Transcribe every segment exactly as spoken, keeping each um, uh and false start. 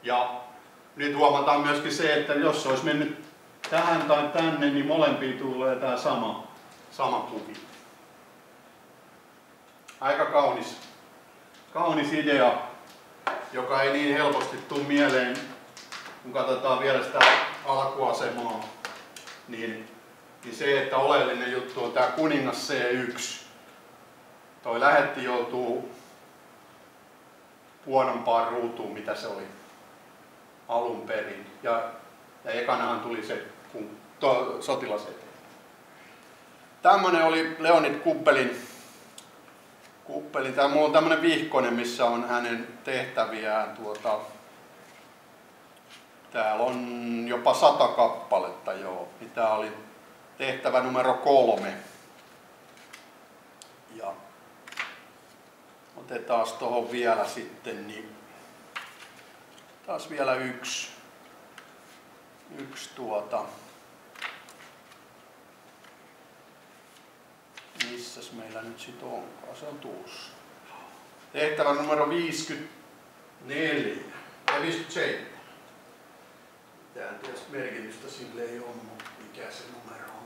Ja nyt huomataan myöskin se, että jos se olisi mennyt tähän tai tänne, niin molempiin tulee tämä sama, sama kuvi. Aika kaunis, kaunis idea, joka ei niin helposti tule mieleen, kun katsotaan vielä sitä alkuasemaa. Niin, niin se, että oleellinen juttu on tämä kuningas C yksi. Toi lähetti joutuu huonompaan ruutuun, mitä se oli alun perin. Ja, ja ekanahan tuli se kun to, sotilas eteen. Tämmönen oli Leonid Kuppelin. Kuppelin. Tää mulla on tämmönen vihkonen, missä on hänen tehtäviään. Tuota, täällä on jopa sata kappaletta, joo. Tää oli tehtävä numero kolme. Ja otetaan tuohon vielä sitten, niin taas vielä yksi, yksi tuota, missäs meillä nyt sit onkaan, se on tuossa. Tehtävä numero viisikymmentäneljä ja viisikymmentäseitsemän. Mitään tietysti merkitystä sille ei ole, mutta mikä se numero on.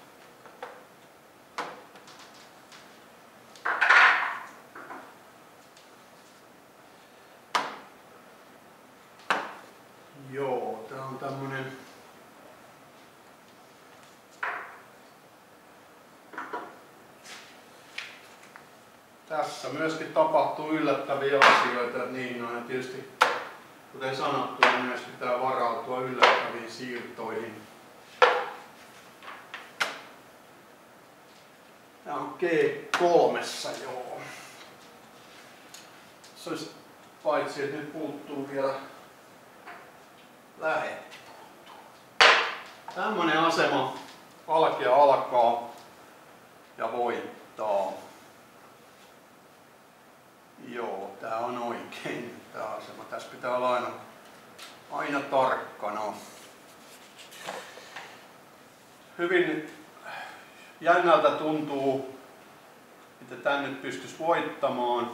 Joo, tää on tämmönen tässä myöskin tapahtuu yllättäviä asioita, niin on, ja tietysti kuten sanottu, niin myös pitää varautua yllättäviin siirtoihin. Tää on G kolme, joo. Se olisi, paitsi että nyt puuttuu vielä lähetti. Tämmönen asema alkea alkaa ja voittaa. Joo, tää on oikein tää asema. Tässä pitää olla aina, aina tarkkana. Hyvin jännältä tuntuu, että tän nyt pystyisi voittamaan.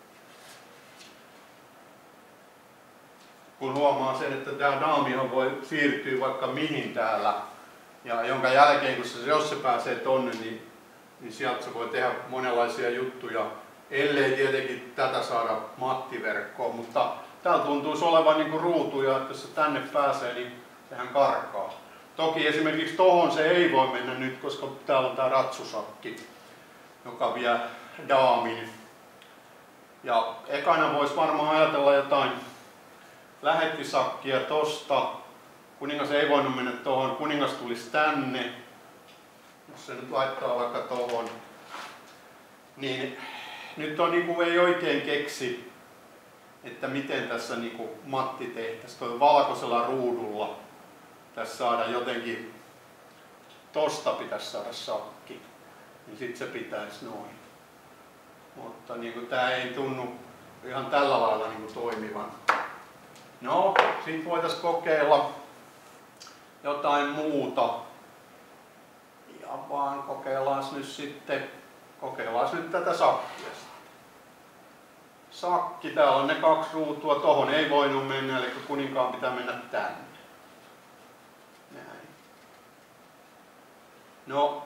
Kun huomaa sen, että tämä daamihan voi siirtyä vaikka mihin täällä, ja jonka jälkeen, kun se, jos se pääsee tonne, niin, niin sieltä se voi tehdä monenlaisia juttuja, ellei tietenkin tätä saada mattiverkkoon, mutta täällä tuntuisi olevan niin kuin ruutuja, että jos se tänne pääsee, niin sehän karkaa. Toki esimerkiksi tohon se ei voi mennä nyt, koska täällä on tämä ratsusakki, joka vie daamin. Ja ekana voisi varmaan ajatella jotain lähettisakkia tosta. Kuningas ei voinut mennä tohon, kuningas tulisi tänne. Jos se nyt laittaa vaikka tohon. Niin nyt on niinku ei oikein keksi, että miten tässä niinku matti tehtäisiin. Toi valkoisella ruudulla tässä saada jotenkin, tosta pitäisi saada sakki. Niin sit se pitäisi noin. Mutta niinku tää ei tunnu ihan tällä lailla niinku toimivan. No, sit voitaisiin kokeilla jotain muuta. Ja vaan kokeillaan nyt sitten, kokeillaan nyt tätä sakkia. Sakki, täällä on ne kaksi ruutua, tohon ei voinut mennä, eli kuninkaan pitää mennä tänne. Näin. No.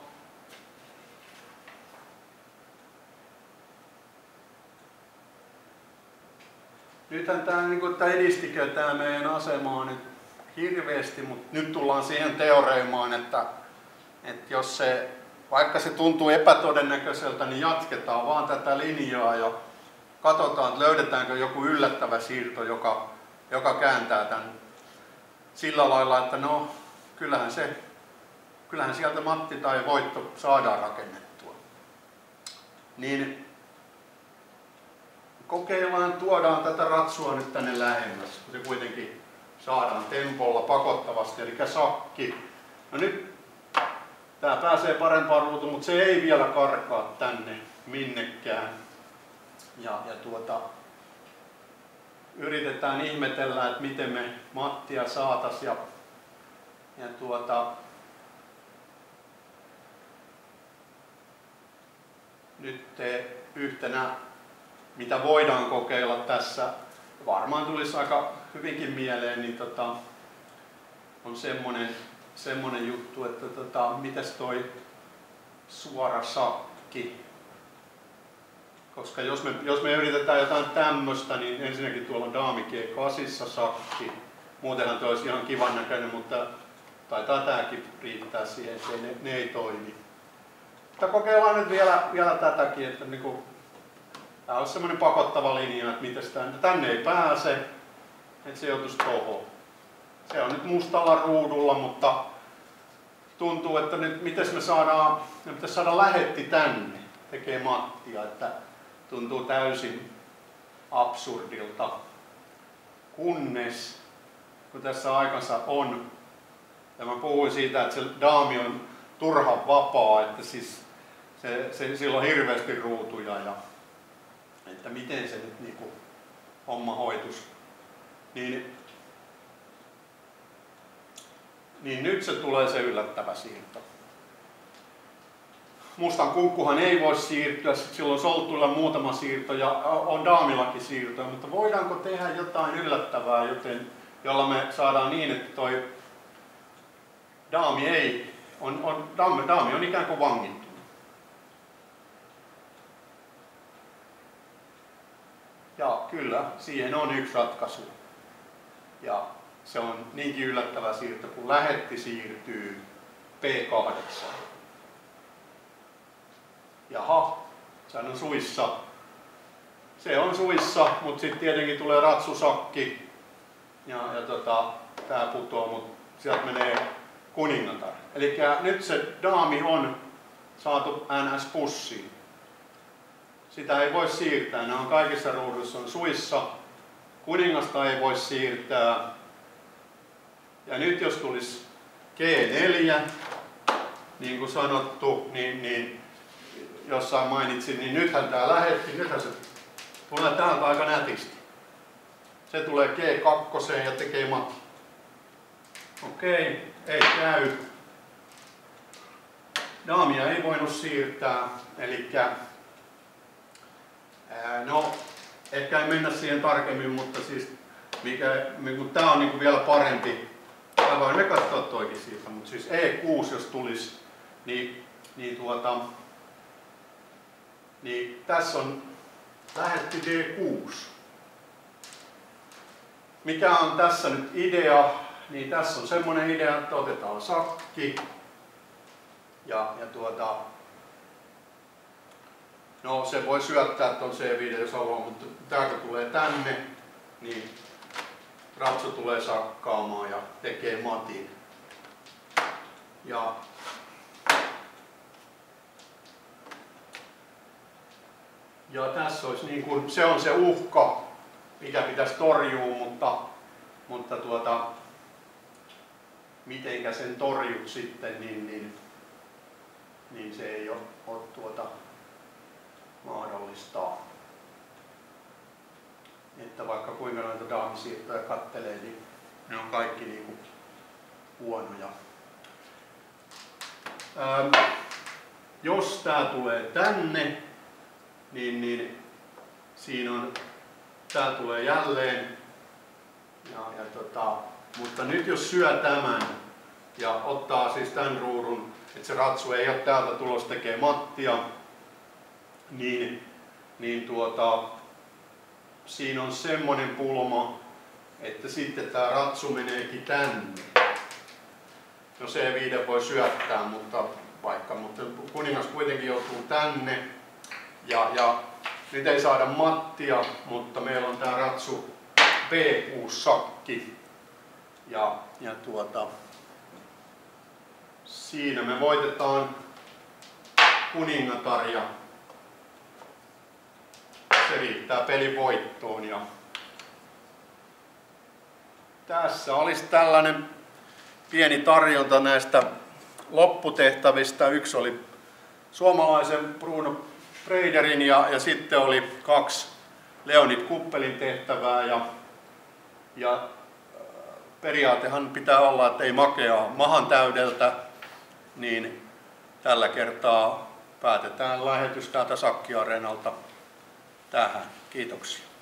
Nythän tää, niin tää edistikö tää meidän asemaa nyt hirveästi, mutta nyt tullaan siihen teoreemaan, että, että jos se, vaikka se tuntuu epätodennäköiseltä, niin jatketaan vaan tätä linjaa ja katsotaan, että löydetäänkö joku yllättävä siirto, joka, joka kääntää tämän sillä lailla, että no, kyllähän, se, kyllähän sieltä matti tai voitto saadaan rakennettua. Niin kokeillaan, tuodaan tätä ratsua nyt tänne lähemmäs, kun se kuitenkin saadaan tempolla pakottavasti, eli sakki. No nyt tää pääsee parempaan ruutuun, mutta se ei vielä karkaa tänne minnekään. Ja, ja tuota, yritetään ihmetellä, että miten me mattia saatas ja, ja tuota, nyt yhtenä, mitä voidaan kokeilla tässä, varmaan tulisi aika hyvinkin mieleen, niin tota, on semmonen, semmonen juttu, että tota, mitäs toi suora sakki. Koska jos me, jos me yritetään jotain tämmöstä, niin ensinnäkin tuolla on daami G kahdeksan sakki. Muutenhan toi olisi ihan kivan näköinen, mutta taitaa tääkin riittää siihen, että ne, ne ei toimi. Mutta kokeillaan nyt vielä, vielä tätäkin, että niinku, tää on semmoinen pakottava linja, että mitäs tänne, tänne ei pääse, että se joutuisi tohon. Se on nyt mustalla ruudulla, mutta tuntuu, että nyt miten me saadaan, me pitäisi saada lähetti tänne, tekee Mattia, että tuntuu täysin absurdilta. Kunnes, kun tässä aikansa on, ja mä puhuin siitä, että se daami on turhan vapaa, että siis se, se, sillä on hirveästi ruutuja ja että miten se nyt niinku homma hoitus. Niin, niin nyt se tulee se yllättävä siirto. Mustan kunkkuhan ei voi siirtyä, silloin soltuilla muutama siirto ja on daamillakin siirtoja, mutta voidaanko tehdä jotain yllättävää, joten, jolla me saadaan niin, että toi daami ei, on, on, daami, daami on ikään kuin vangittunut. Ja kyllä, siihen on yksi ratkaisu. Ja se on niinkin yllättävä siirto, kun lähetti siirtyy P kahdeksan. Jaha, sehän on suissa. Se on suissa, mutta sitten tietenkin tulee ratsusakki. Ja, ja tota, tää putoaa, mutta sieltä menee kuningatar. Eli nyt se daami on saatu N S-pussiin. Sitä ei voi siirtää, nämä on kaikissa ruuduissa on suissa. Kuningasta ei voi siirtää. Ja nyt jos tulisi G neljä, niin kuin sanottu, niin, niin jossain mainitsin, niin nythän tämä lähetti, nythän se tulee täältä aika nätisti. Se tulee G kaksi ja tekee matti. Okei, ei käy. Daamia ei voinut siirtää, eli no, ehkä ei mennä siihen tarkemmin, mutta siis mikä, tämä on niinku vielä parempi. Mä voin me katsoa toikin siitä, mutta siis E kuusi jos tulisi, niin, niin, tuota, niin tässä on lähetti D kuusi. Mikä on tässä nyt idea? Niin tässä on semmoinen idea, että otetaan sakki ja, ja tuota, no se voi syöttää tuon C viisi jos haluaa, mutta tää kun tulee tänne, niin ratsu tulee sakkaamaan ja tekee matin. Ja ja tässä olisi niin kuin, se on se uhka, mikä pitäisi torjua, mutta, mutta tuota, mitenkä sen torjut sitten, niin, niin, niin se ei ole, ole tuota, mahdollista. Että vaikka kuinka noita daamisiirtoja kattelee, niin ne on kaikki niinku huonoja. Ähm, jos tää tulee tänne, niin, niin siinä on, tää tulee jälleen. Ja, ja tota, mutta nyt jos syö tämän ja ottaa siis tämän ruudun, että se ratsu ei ole täältä tulos tekee mattia, niin, niin tuota, siinä on semmoinen pulma, että sitten tämä ratsu meneekin tänne. No C viisi voi syöttää, mutta vaikka, mutta kuningas kuitenkin joutuu tänne. Ja, ja nyt ei saada mattia, mutta meillä on tämä ratsu B kuusi sakki. Ja, ja tuota, siinä me voitetaan kuningatar ja se riittää pelin voittoon. Ja tässä olisi tällainen pieni tarjonta näistä lopputehtävistä. Yksi oli suomalaisen Bruno Freiderin ja, ja sitten oli kaksi Leonid Kuppelin tehtävää. Ja, ja periaatehan pitää olla, että ei makea mahan täydeltä, niin tällä kertaa päätetään lähetys täältä Sakki-areenalta tähän. Kiitoksia.